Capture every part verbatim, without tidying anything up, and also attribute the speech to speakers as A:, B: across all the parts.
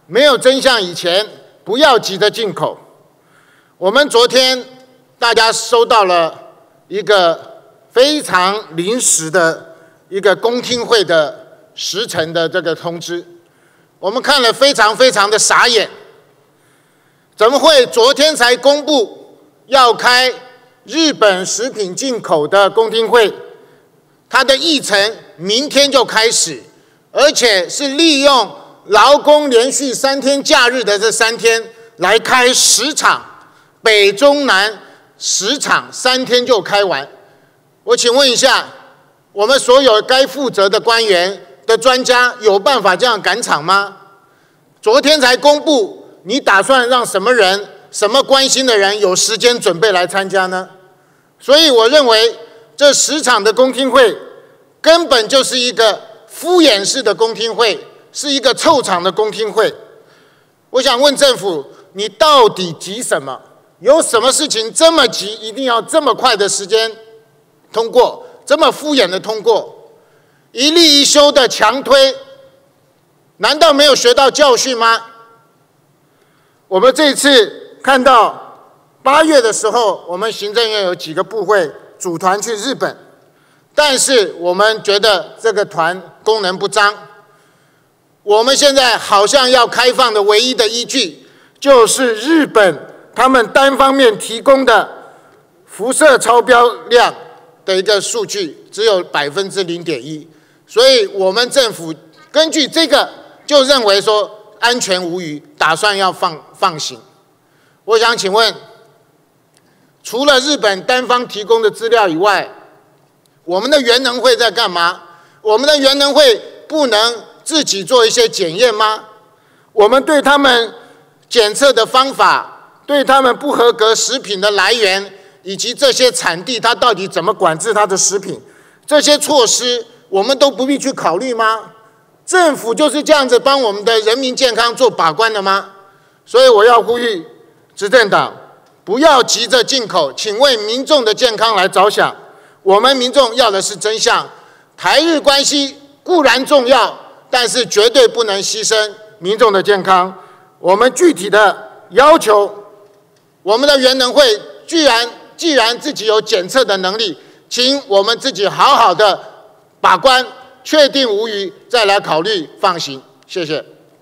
A: 没有真相以前，不要急着进口。我们昨天大家收到了一个非常临时的一个公听会的时程的这个通知，我们看了非常非常的傻眼。怎么会昨天才公布要开日本食品进口的公听会？它的议程明天就开始，而且是利用劳工连续三天假日的这三天来开十场，北中南十场，三天就开完。我请问一下，我们所有该负责的官员的专家有办法这样赶场吗？昨天才公布，你打算让什么人、什么关心的人有时间准备来参加呢？所以我认为这十场的公听会根本就是一个敷衍式的公听会，是一个臭场的公听会。我想问政府，你到底急什么？有什么事情这么急，一定要这么快的时间通过，这么敷衍的通过？一例一休的强推，难道没有学到教训吗？我们这次看到八月的时候，我们行政院有几个部会组团去日本，但是我们觉得这个团功能不彰。我们现在好像要开放的唯一的依据，就是日本他们单方面提供的辐射超标量的一个数据，只有百分之零点一，所以我们政府根据这个就认为说安全无虞，打算要放放行。我想请问，除了日本单方提供的资料以外，我们的原能会在干嘛？我们的原能会不能自己做一些检验吗？我们对他们检测的方法，对他们不合格食品的来源，以及这些产地它到底怎么管制它的食品，这些措施我们都不必去考虑吗？政府就是这样子帮我们的人民健康做把关的吗？所以我要呼吁执政党不要急着进口，请为民众的健康来着想。我们民众要的是真相。台日关系固然重要，但是绝对不能牺牲民众的健康。我们具体的要求，我们的原能会居然既然自己有检测的能力，请我们自己好好的把关，确定无虞，再来考虑放行。谢谢。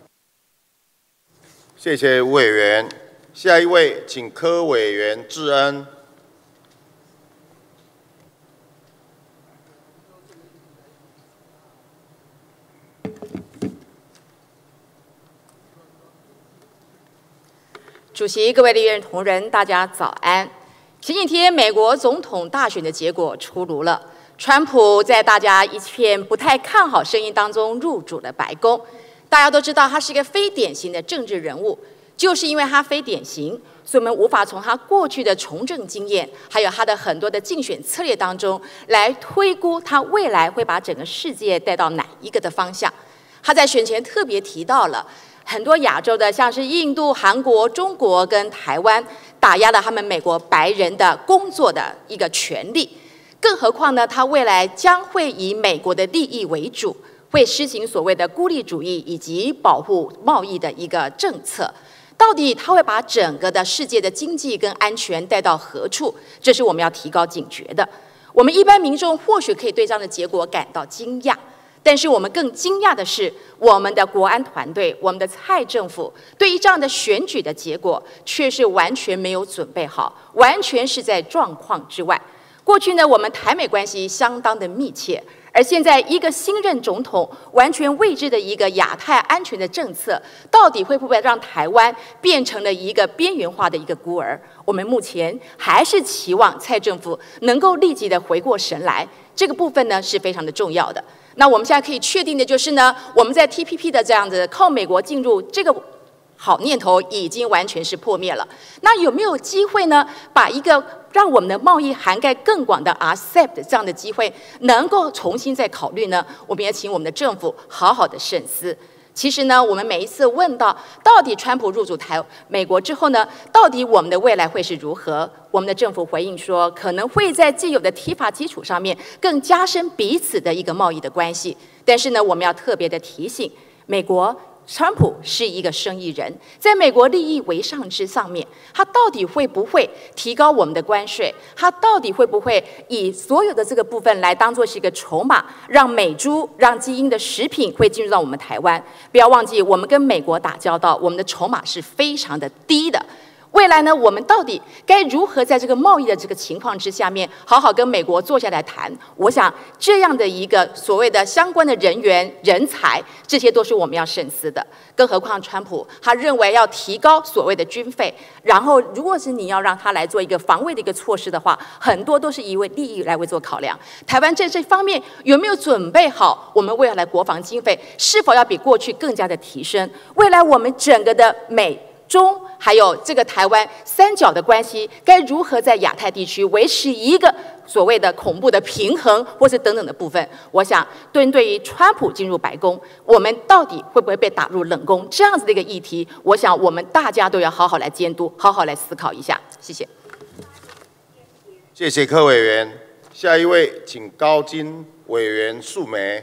B: 谢谢吴委员。下一位，请柯委员智恩。
C: 主席、各位立院同仁，大家早安。前几天，美国总统大选的结果出炉了，川普在大家一片不太看好声音当中入主了白宫。大家都知道，他是一个非典型的政治人物，就是因为他非典型，所以我们无法从他过去的从政经验，还有他的很多的竞选策略当中来推估他未来会把整个世界带到哪一个的方向。他在选前特别提到了很多亚洲的，像是印度、韩国、中国跟台湾，打压了他们美国白人的工作的一个权利。更何况呢，他未来将会以美国的利益为主，会施行所谓的孤立主义以及保护贸易的一个政策。到底他会把整个的世界的经济跟安全带到何处？这是我们要提高警觉的。我们一般民众或许可以对这样的结果感到惊讶。但是我们更惊讶的是，我们的国安团队，我们的蔡政府，对于这样的选举的结果，却是完全没有准备好，完全是在状况之外。过去呢，我们台美关系相当的密切，而现在一个新任总统完全未知的一个亚太安全的政策，到底会不会让台湾变成了一个边缘化的一个孤儿？我们目前还是期望蔡政府能够立即的回过神来，这个部分呢是非常的重要的。那我们现在可以确定的就是呢，我们在 T P P 的这样子靠美国进入这个好念头已经完全是破灭了。那有没有机会呢，把一个让我们的贸易涵盖更广的 R C E P 这样的机会能够重新再考虑呢？我们也请我们的政府好好的慎思。其实呢，我们每一次问到到底川普入主台美国之后呢，到底我们的未来会是如何？我们的政府回应说，可能会在既有的 T I F A 基础上面更加深彼此的一个贸易的关系。但是呢，我们要特别的提醒，美国川普是一个生意人，在美国利益为上之上面，他到底会不会提高我们的关税？他到底会不会以所有的这个部分来当作是一个筹码，让美猪、让基因的食品会进入到我们台湾？不要忘记，我们跟美国打交道，我们的筹码是非常的低的。未来呢，我们到底该如何在这个贸易的这个情况之下面，好好跟美国坐下来谈？我想这样的一个所谓的相关的人员、人才，这些都是我们要慎思的。更何况川普他认为要提高所谓的军费，然后如果是你要让他来做一个防卫的一个措施的话，很多都是以为利益来为做考量。台湾在这方面有没有准备好？我们未来的国防经费是否要比过去更加的提升？未来我们整个的美中还有这个台湾三角的关系，该如何在亚太地区维持一个所谓的恐怖的平衡，或是等等的部分？我想，针对于川普进入白宫，我们到底会不会被打入冷宫这样子的一个议题，我想我们大家都要好好来监督，好好来思考一下。谢谢。
B: 谢谢柯委员。下一位，请高金委员素梅。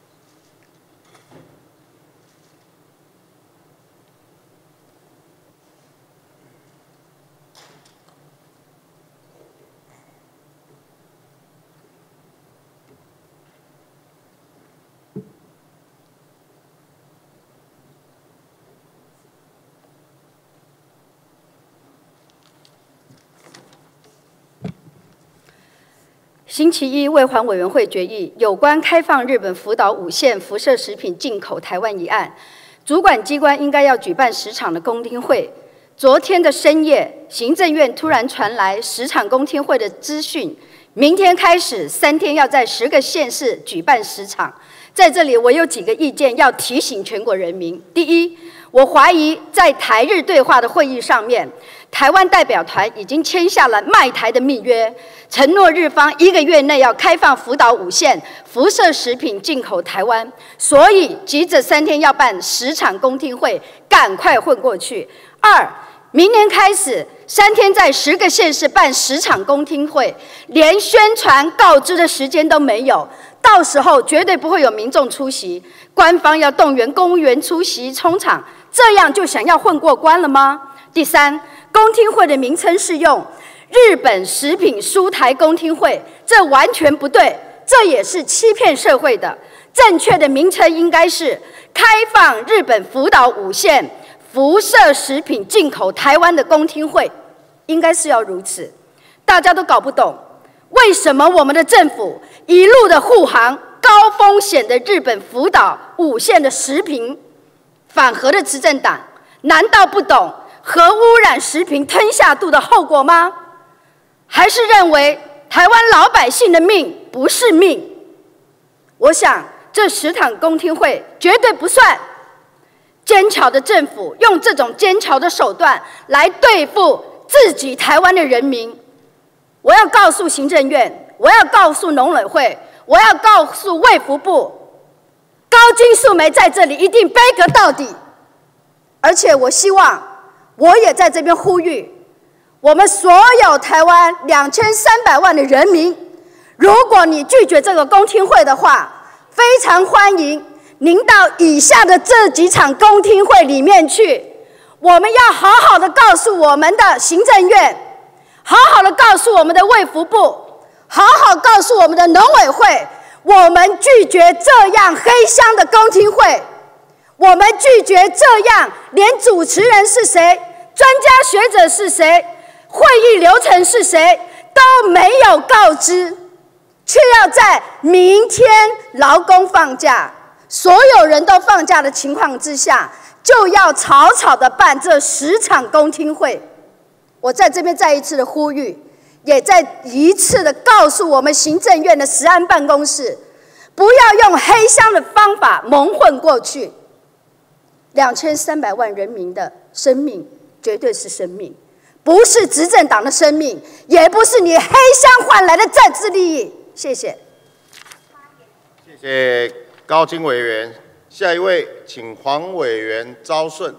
D: 星期一，卫环委员会决议有关开放日本福岛五县辐射食品进口台湾一案，主管机关应该要举办十场的公听会。昨天的深夜，行政院突然传来十场公听会的资讯，明天开始三天要在十个县市举办十场。在这里，我有几个意见要提醒全国人民。第一，我怀疑在台日对话的会议上面，台湾代表团已经签下了卖台的密约，承诺日方一个月内要开放福岛五县辐射食品进口台湾，所以急着三天要办十场公听会，赶快混过去。二，明年开始三天在十个县市办十场公听会，连宣传告知的时间都没有，到时候绝对不会有民众出席，官方要动员公务员出席充场，这样就想要混过关了吗？第三，公听会的名称是用日本食品输台公听会，这完全不对，这也是欺骗社会的。正确的名称应该是开放日本福岛五县辐射食品进口台湾的公听会，应该是要如此。大家都搞不懂，为什么我们的政府一路的护航高风险的日本福岛五县的食品，反核的执政党难道不懂核污染食品吞下肚的后果吗？还是认为台湾老百姓的命不是命？我想这十场公听会绝对不算。坚强的政府用这种坚强的手段来对付自己台湾的人民。我要告诉行政院，我要告诉农委会，我要告诉卫福部，高金素梅在这里一定背革到底。而且我希望，我也在这边呼吁，我们所有台湾两千三百万的人民，如果你拒绝这个公听会的话，非常欢迎您到以下的这几场公听会里面去。我们要好好的告诉我们的行政院，好好的告诉我们的卫福部，好好告诉我们的农委会，我们拒绝这样黑箱的公听会，我们拒绝这样连主持人是谁、专家学者是谁、会议流程是谁都没有告知，却要在明天劳工放假，所有人都放假的情况之下，就要草草的办这十场公听会。我在这边再一次的呼吁，也再一次的告诉我们行政院的食安办公室，不要用黑箱的方法蒙混过去。两千三百万人民的生命绝对是生命，不是执政党的生命，也不是你黑箱换来的政治利益。谢谢。
B: 谢谢高金委员。下一位，请黄委员昭顺。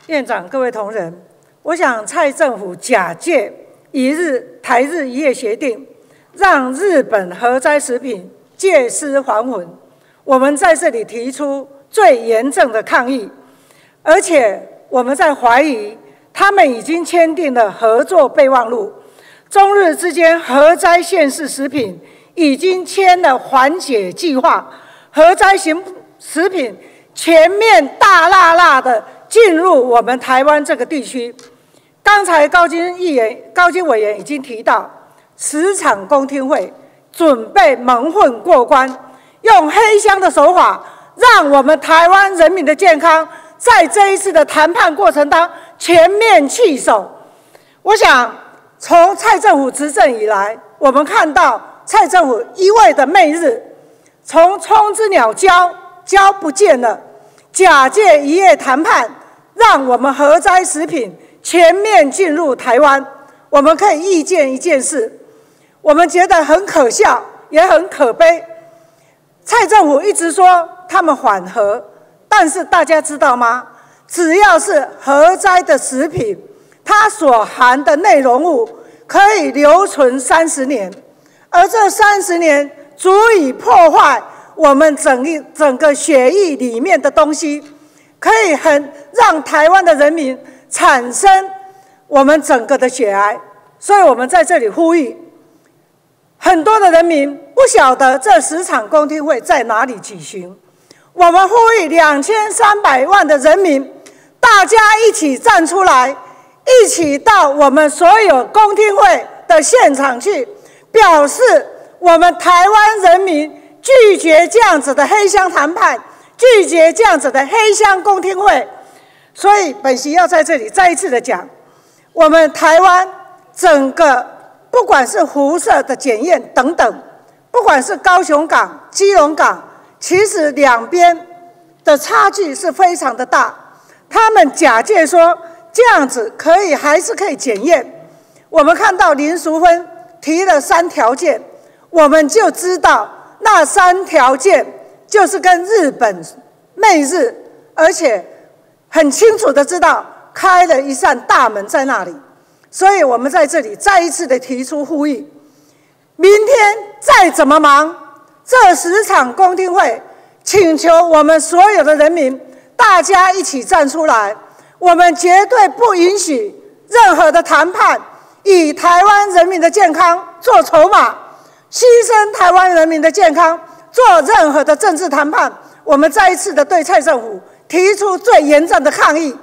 E: 院长、各位同仁，我想蔡政府假借一日台日一夜协定，让日本核灾食品借尸还魂，我们在这里提出最严正的抗议，而且我们在怀疑他们已经签订了合作备忘录，中日之间核灾限制食品已经签了缓解计划，核灾型食品全面大辣辣的进入我们台湾这个地区。刚才高金议员、高金委员已经提到，十场公听会准备蒙混过关，用黑箱的手法，让我们台湾人民的健康在这一次的谈判过程当中全面弃守。我想，从蔡政府执政以来，我们看到蔡政府一味的媚日，从冲之鸟礁礁不见了，假借一夜谈判，让我们核灾食品全面进入台湾。我们可以意见一件事，我们觉得很可笑，也很可悲。蔡政府一直说他们缓核，但是大家知道吗？只要是核灾的食品，它所含的内容物可以留存三十年，而这三十年足以破坏我们整一整个血液里面的东西，可以很让台湾的人民产生我们整个的血癌。所以我们在这里呼吁，很多的人民不晓得这十场公听会在哪里举行。我们呼吁两千三百万的人民，大家一起站出来，一起到我们所有公听会的现场去，表示我们台湾人民拒绝这样子的黑箱谈判，拒绝这样子的黑箱公听会。所以本席要在这里再一次的讲，我们台湾整个不管是辐射的检验等等，不管是高雄港、基隆港，其实两边的差距是非常的大。他们假借说这样子可以，还是可以检验。我们看到林淑芬提了三条件，我们就知道那三条件就是跟日本媚日，而且很清楚的知道开了一扇大门在那里。所以我们在这里再一次的提出呼吁，明天再怎么忙，这十场公听会，请求我们所有的人民，大家一起站出来，我们绝对不允许任何的谈判以台湾人民的健康做筹码，牺牲台湾人民的健康做任何的政治谈判。我们再一次的对蔡政府提出最严正的抗议。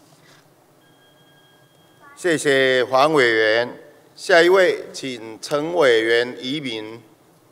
B: 谢谢黄委员。下一位，请陈委员移民。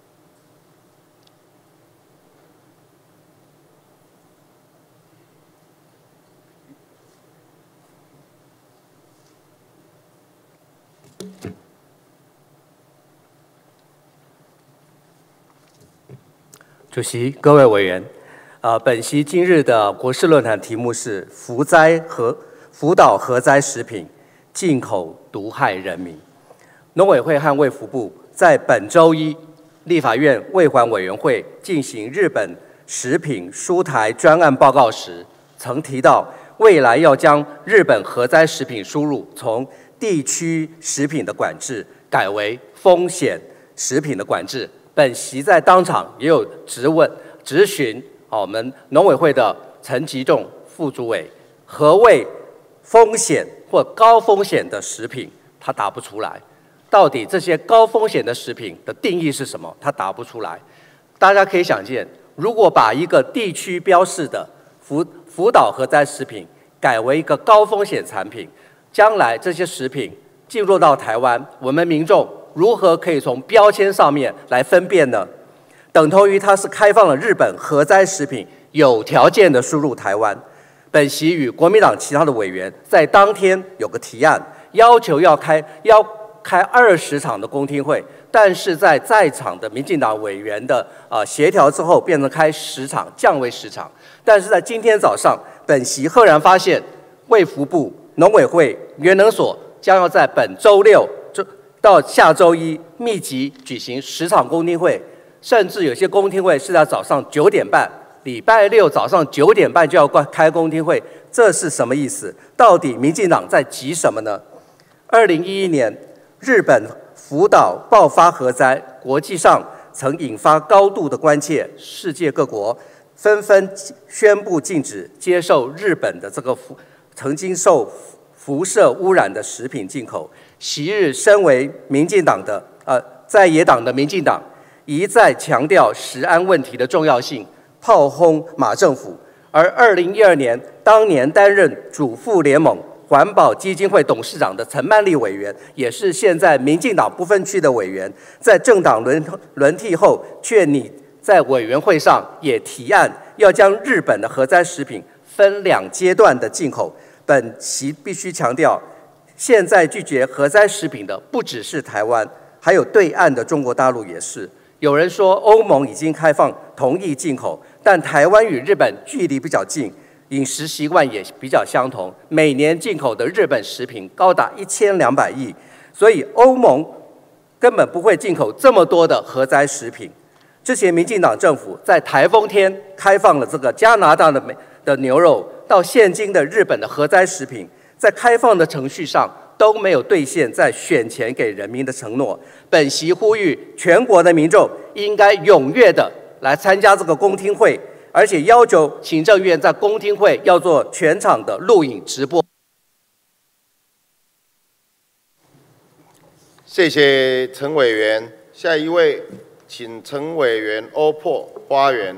F: 主席、各位委员，呃，本席今日的国事论坛题目是“福灾核福岛核灾食品进口毒害人民”。农委会和卫福部在本周一立法院卫环委员会进行日本食品输台专案报告时，曾提到未来要将日本核灾食品输入从地区食品的管制改为风险食品的管制。本席在当场也有质问、质询我们农委会的陈吉仲副主委，何谓风险或高风险的食品？他答不出来。到底这些高风险的食品的定义是什么？他答不出来。大家可以想见，如果把一个地区标示的福福岛核灾食品改为一个高风险产品，将来这些食品进入到台湾，我们民众如何可以从标签上面来分辨呢？等同于它是开放了日本核灾食品有条件的输入台湾。本席与国民党其他的委员在当天有个提案，要求要开要开二十场的公听会，但是在在场的民进党委员的呃协调之后，变成开十场，降为十场。但是在今天早上，本席赫然发现，卫福部、农委会、原能所将要在本周六到下周一密集举行十场公听会，甚至有些公听会是在早上九点半礼拜六早上九点半就要开公听会，这是什么意思？到底民进党在急什么呢？二零一一年，日本福岛爆发核灾，国际上曾引发高度的关切，世界各国纷纷宣布禁止接受日本的这个曾经受辐射污染的食品进口。昔日身为民进党的呃在野党的民进党，一再强调食安问题的重要性，炮轰马政府。而二零一二年，当年担任主妇联盟环保基金会董事长的陈曼丽委员，也是现在民进党不分区的委员，在政党轮轮替后，却拟在委员会上也提案要将日本的核灾食品分两阶段的进口。本席必须强调，现在拒绝核灾食品的不只是台湾，还有对岸的中国大陆也是。有人说欧盟已经开放同意进口，但台湾与日本距离比较近，饮食习惯也比较相同，每年进口的日本食品高达一千两百亿，所以欧盟根本不会进口这么多的核灾食品。之前民进党政府在台风天开放了这个加拿大的美的牛肉，到现今的日本的核灾食品，在开放的程序上都没有兑现在选前给人民的承诺。本席呼吁全国的民众应该踊跃的来参加这个公听会，而且要求行政院在公听会要做全场的录影直播。
B: 谢谢陈委员，下一位请陈委员欧破发言。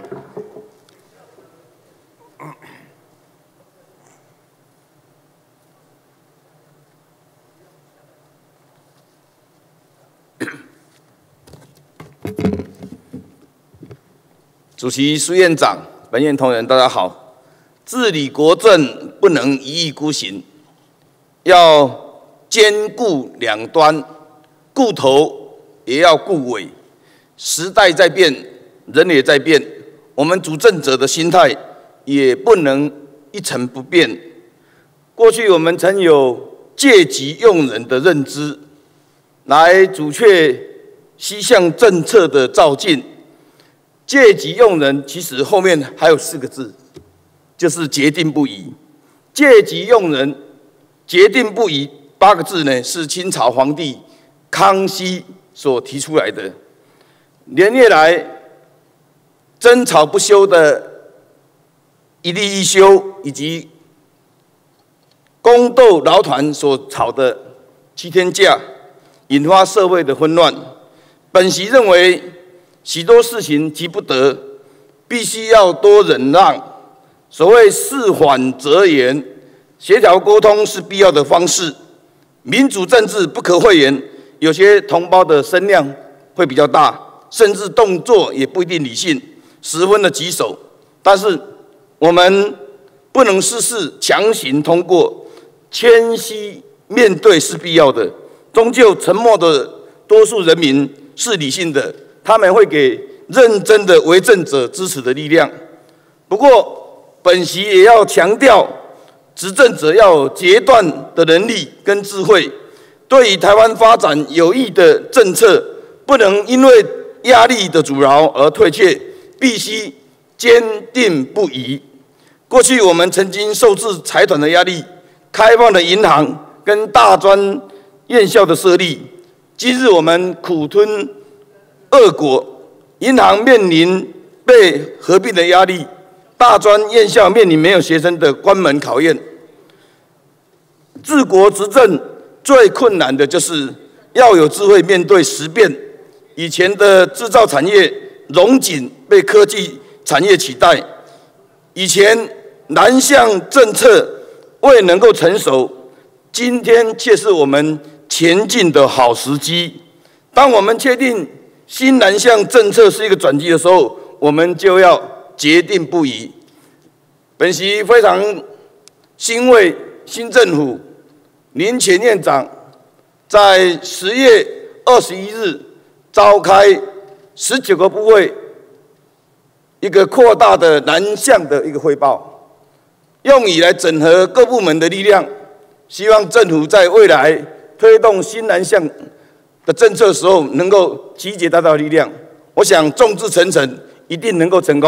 G: 主席、苏院长、本院同仁，大家好。治理国政不能一意孤行，要兼顾两端，顾头也要顾尾。时代在变，人也在变，我们主政者的心态也不能一成不变。过去我们曾有借机用人的认知，来阻却西向政策的照进。借机用人，其实后面还有四个字，就是决定不移。借机用人，决定不移八个字呢，是清朝皇帝康熙所提出来的。连夜来争吵不休的一例一休，以及宫斗劳团所吵的七天假，引发社会的混乱。本席认为，许多事情急不得，必须要多忍让。所谓事缓则圆，协调沟通是必要的方式。民主政治不可讳言，有些同胞的声量会比较大，甚至动作也不一定理性，十分的棘手。但是我们不能事事强行通过，谦虚面对是必要的。终究沉默的多数人民是理性的，他们会给认真的为政者支持的力量。不过，本席也要强调，执政者要有决断的能力跟智慧，对于台湾发展有益的政策，不能因为压力的阻挠而退却，必须坚定不移。过去我们曾经受制财团的压力，开放了银行跟大专院校的设立，今日我们苦吞恶果，银行面临被合并的压力，大专院校面临没有学生的关门考验。治国执政最困难的就是要有智慧面对时变。以前的制造产业荣景被科技产业取代，以前南向政策未能够成熟，今天却是我们前进的好时机。当我们确定新南向政策是一个转机的时候，我们就要决定不移。本席非常欣慰，新政府林前院长在十月二十一日召开十九个部会一个扩大的南向的一个汇报，用以来整合各部门的力量，希望政府在未来推动新南向的政策的时候，能够集结大家的力量。我想众志成城，一定能够成功。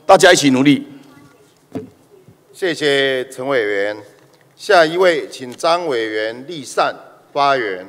G: 大家一起努力。
B: 谢谢陈委员。下一位，请张委员立善发言。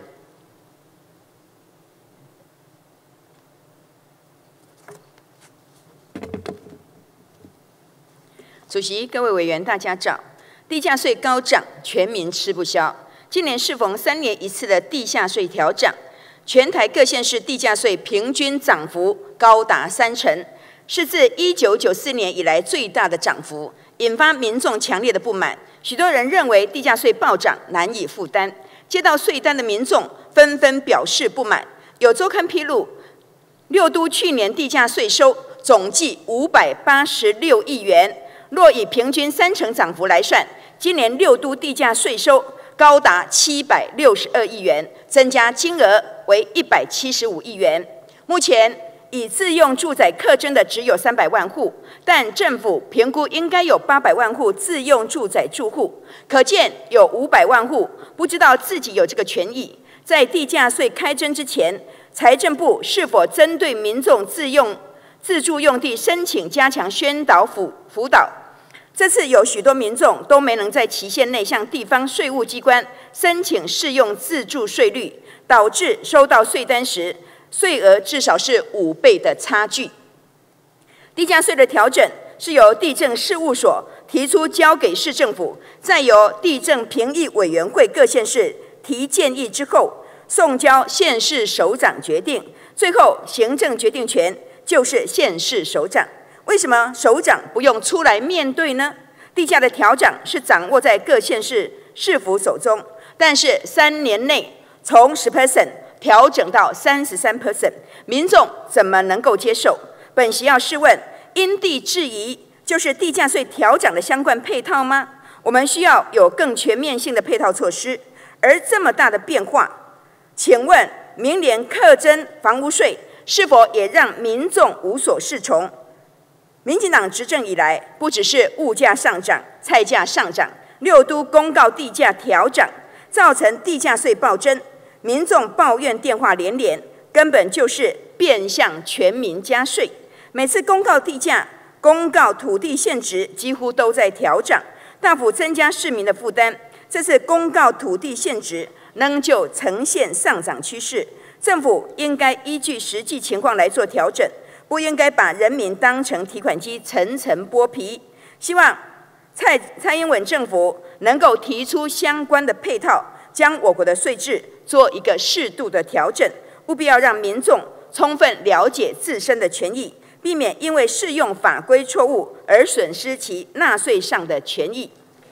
H: 主席、各位委员，大家早。地价税高涨，全民吃不消。今年适逢三年一次的地价税调涨，全台各县市地价税平均涨幅高达三成，是自一九九四年以来最大的涨幅，引发民众强烈的不满。许多人认为地价税暴涨难以负担，接到税单的民众纷纷表示不满。有周刊披露，六都去年地价税收总计五百八十六亿元。若以平均三成涨幅来算，今年六都地价税收高达七百六十二亿元，增加金额为一百七十五亿元。目前以自用住宅课征的只有三百万户，但政府评估应该有八百万户自用住宅住户，可见有五百万户不知道自己有这个权益。在地价税开征之前，财政部是否针对民众自用自住用地申请加强宣导辅辅导？这次有许多民众都没能在期限内向地方税务机关申请适用自住税率，导致收到税单时税额至少是五倍的差距。地价税的调整是由地政事务所提出交给市政府，再由地政评议委员会各县市提建议之后，送交县市首长决定，最后行政决定权就是县市首长。为什么首长不用出来面对呢？地价的调整是掌握在各县市市府手中，但是三年内从百分之十调整到百分之三十三，民众怎么能够接受？本席要试问，因地制宜就是地价税调整的相关配套吗？我们需要有更全面性的配套措施。而这么大的变化，请问明年课征房屋税是否也让民众无所适从？民进党执政以来，不只是物价上涨、菜价上涨，六都公告地价调涨，造成地价税暴增，民众抱怨电话连连，根本就是变相全民加税。每次公告地价、公告土地现值，几乎都在调涨，大幅增加市民的负担。这次公告土地现值，仍旧呈现上涨趋势，政府应该依据实际情况来做调整。不应该把人民当成提款机层层剥皮。希望蔡蔡英文政府能够提出相关的配套，将我国的税制做一个适度的调整，务必要让民众充分了解自身的权益，避免因为适用法规错误而损失其纳税上的权益。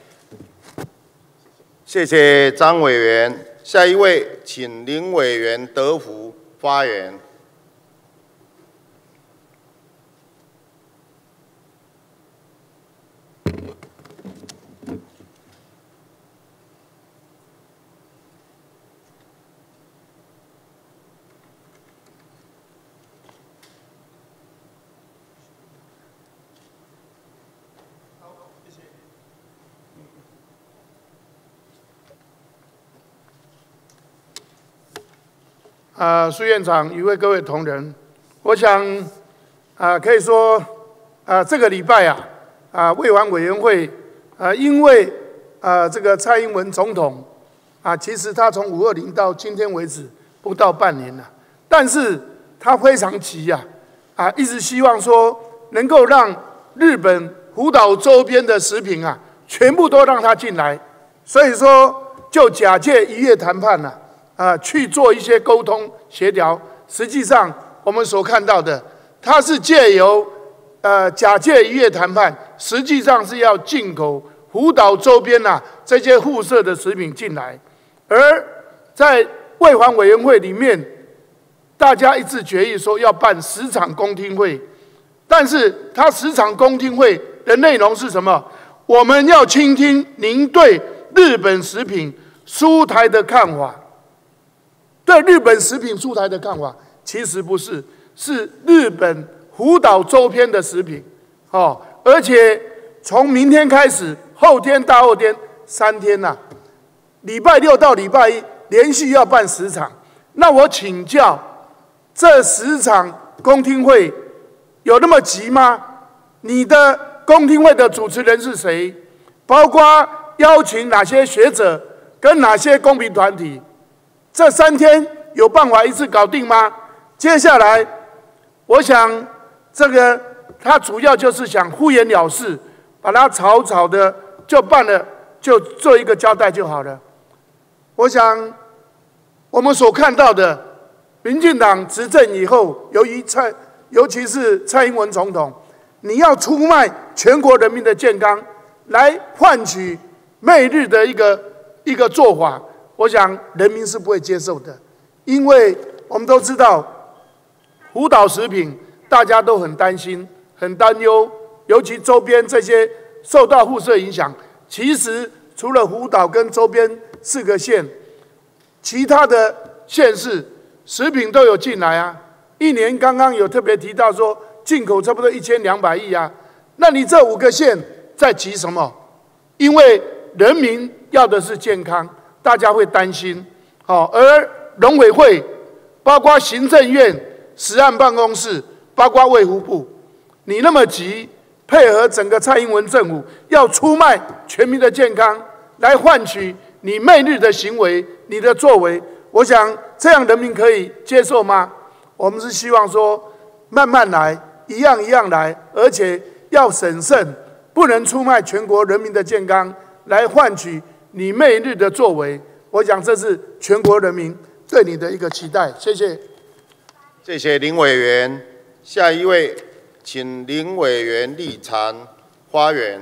B: 谢谢张委员。下一位，请林委员德福发言。
I: 啊，苏院长，与会各位同仁，我想啊，可以说啊，这个礼拜啊，啊，卫环委员会啊，因为啊，这个蔡英文总统啊，其实他从五二零到今天为止不到半年了，但是他非常急呀，啊，一直希望说能够让日本福岛周边的食品啊，全部都让他进来，所以说就假借一夜谈判了。啊，去做一些沟通协调。实际上，我们所看到的，它是借由呃假借一夜谈判，实际上是要进口福岛周边呐、啊、这些附设的食品进来。而在卫环委员会里面，大家一致决议说要办十场公听会，但是它十场公听会的内容是什么？我们要倾听您对日本食品出台的看法。对日本食品出台的看法，其实不是，是日本福岛周边的食品，哦，而且从明天开始，后天、大后天三天呐、啊，礼拜六到礼拜一连续要办十场。那我请教，这十场公听会有那么急吗？ 你的公听会的主持人是谁？包括邀请哪些学者跟哪些公民团体？这三天有办法一次搞定吗？接下来，我想这个他主要就是想敷衍了事，把它草草的就办了，就做一个交代就好了。我想我们所看到的，民进党执政以后，由于蔡，尤其是蔡英文总统，你要出卖全国人民的健康，来换取媚日的一个一个做法，我想人民是不会接受的，因为我们都知道，福岛食品大家都很担心、很担忧，尤其周边这些受到辐射影响。其实除了福岛跟周边四个县，其他的县市食品都有进来啊。一年刚刚有特别提到说，进口差不多一千两百亿啊。那你这五个县在急什么？因为人民要的是健康，大家会担心。好，而农委会，包括行政院、食安办公室，包括卫福部，你那么急，配合整个蔡英文政府要出卖全民的健康，来换取你媚日的行为、你的作为，我想这样人民可以接受吗？我们是希望说慢慢来，一样一样来，而且要审慎，不能出卖全国人民的健康来换取你媚日的作为。我想这是全国人民对你的一个期待。谢谢。
B: 谢谢林委员。下一位，请林委员立场发言。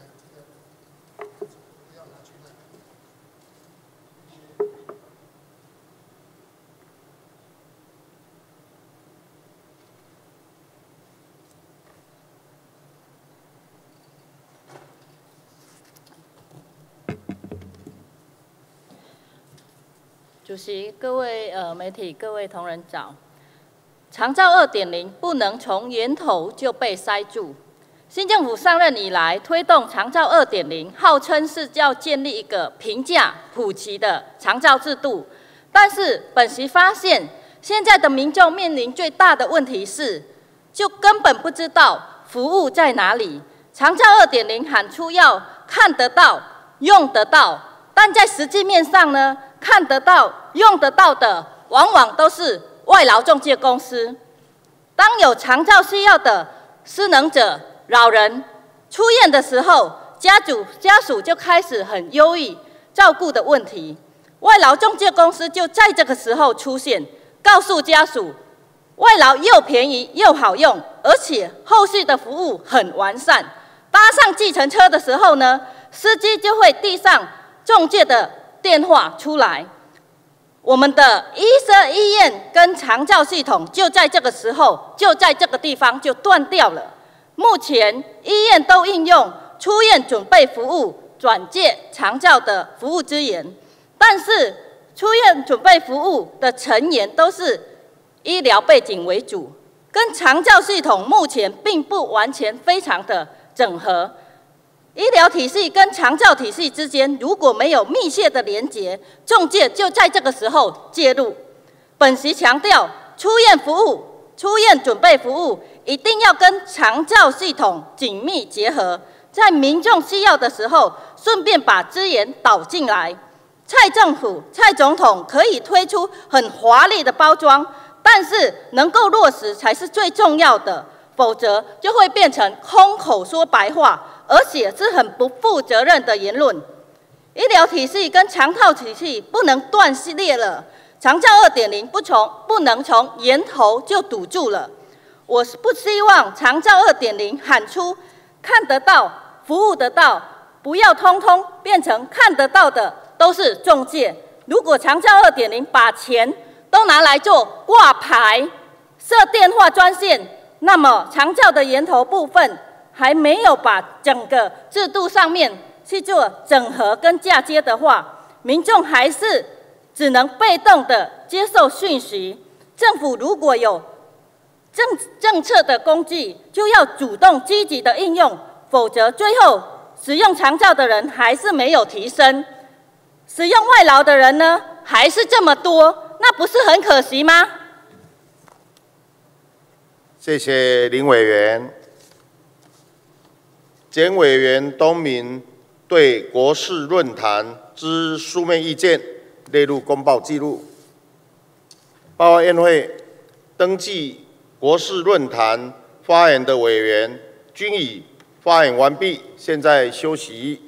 J: 主席、各位呃媒体、各位同仁早。长照 二点零 不能从源头就被塞住。新政府上任以来，推动长照 二点零， 号称是要建立一个平价、普及的长照制度。但是本席发现，现在的民众面临最大的问题是，就根本不知道服务在哪里。长照 二点零 喊出要看得到、用得到，但在实际面上呢？看得到、用得到的，往往都是外劳中介公司。当有长照需要的失能者、老人出院的时候，家主家属就开始很忧郁照顾的问题。外劳中介公司就在这个时候出现，告诉家属，外劳又便宜又好用，而且后续的服务很完善。搭上计程车的时候呢，司机就会递上中介的电话出来，我们的医生、医院跟长照系统就在这个时候，就在这个地方就断掉了。目前医院都应用出院准备服务转介长照的服务资源，但是出院准备服务的成员都是医疗背景为主，跟长照系统目前并不完全非常的整合。医疗体系跟长照体系之间如果没有密切的连结，仲介就在这个时候介入。本席强调，出院服务、出院准备服务一定要跟长照系统紧密结合，在民众需要的时候，顺便把资源导进来。蔡政府、蔡总统可以推出很华丽的包装，但是能够落实才是最重要的，否则就会变成空口说白话。而且是很不负责任的言论。医疗体系跟长照体系不能断裂了，长照 二点零 不从不能从源头就堵住了。我是不希望长照 二点零 喊出看得到、服务得到，不要通通变成看得到的都是仲介。如果长照 二点零 把钱都拿来做挂牌、设电话专线，那么长照的源头部分还没有把整个制度上面去做整合跟嫁接的话，民众还是只能被动的接受讯息。政府如果有政政策的工具，就要主动积极的应用，否则最后使用长照的人还是没有提升，使用外劳的人呢还是这么多，那不是很可惜吗？
B: 谢谢林委员。 检委员东明对国事论坛之书面意见列入公报记录。报告院会登记国事论坛发言的委员均已发言完毕，现在休息。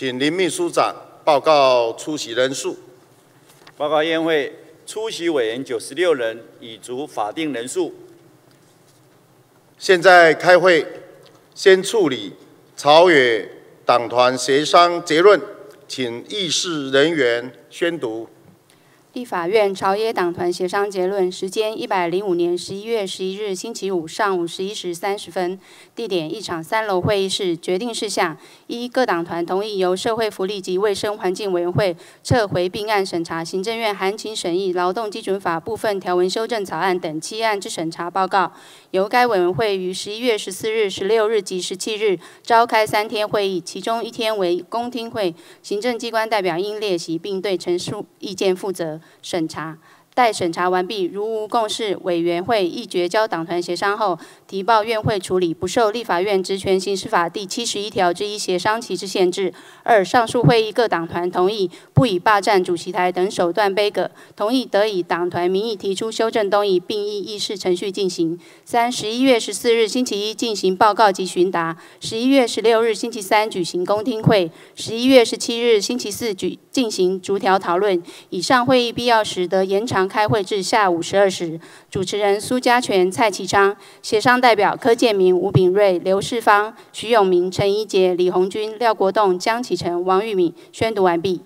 B: 请林秘书长报告出席人数。
K: 报告宴会，出席委员九十六人，已足法定人数。
B: 现在开会，先处理朝野党团协商结论，请议事人员宣读。
L: 立法院朝野党团协商结论，时间一百零五年十一月十一日星期五上午十一时三十分，地点一场三楼会议室。决定事项：一、各党团同意由社会福利及卫生环境委员会撤回并案审查行政院函请审议劳动基准法部分条文修正草案等七案之审查报告，由该委员会于十一月十四日、十六日及十七日召开三天会议，其中一天为公听会，行政机关代表应列席并对陈述意见负责。审查，待审查完毕，如无共识，委员会议决交党团协商后，提报院会处理，不受立法院职权行使法第七十一条之一协商期之限制。二、上述会议各党团同意不以霸占主席台等手段杯葛，同意得以党团名义提出修正动议，并依议事程序进行。三、十一月十四日星期一进行报告及询答，十一月十六日星期三举行公听会，十一月十七日星期四举进行逐条讨论。以上会议必要时得延长开会至下午十二时。主持人苏家全、蔡其昌，协商代表柯建明、吴秉瑞、刘世芳、徐永明、陈怡杰、李红军、廖国栋、江启臣、王玉敏宣读完毕。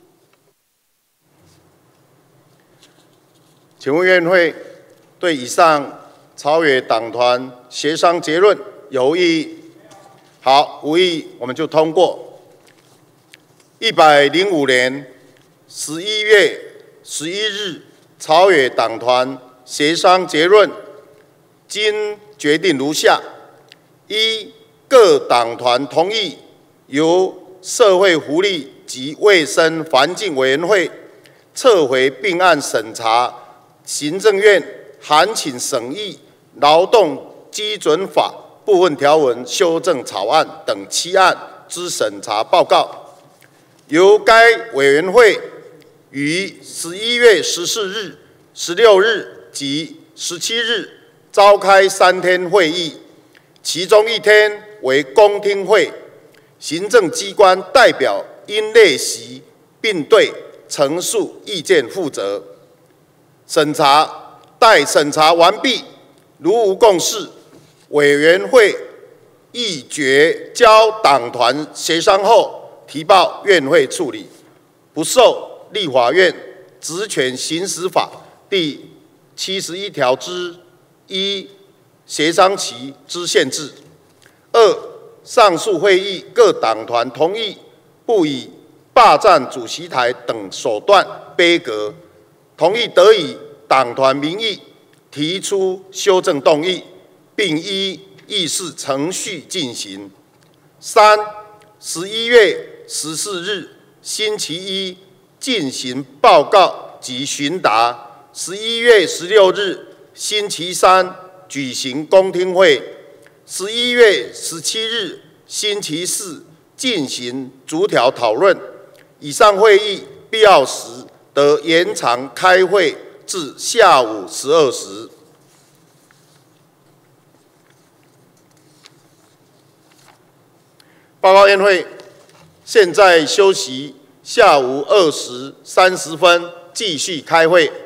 B: 请问院会对以上朝野党团协商结论有异议？好，无异议，我们就通过。一百零五年十一月十一日朝野党团协商结论，经决定如下：一、各党团同意由社会福利及卫生环境委员会撤回并案审查行政院函请审议劳动基准法部分条文修正草案等七案之审查报告，由该委员会于十一月十四日、十六日及十七日召开三天会议，其中一天为公听会，行政机关代表应列席并对陈述意见负责。审查待审查完毕，如无共识，委员会议决交党团协商后提报院会处理，不受立法院职权行使法第七十一条之一协商期之限制。二、上述会议各党团同意不以霸占主席台等手段杯葛，同意得以党团名义提出修正动议，并依议事程序进行。三、十一月十四日星期一进行报告及询答，十一月十六日星期三举行公听会，十一月十七日星期四进行逐条讨论。以上会议必要时得延长开会至下午十二时。报告院会，现在休息，下午二时三十分继续开会。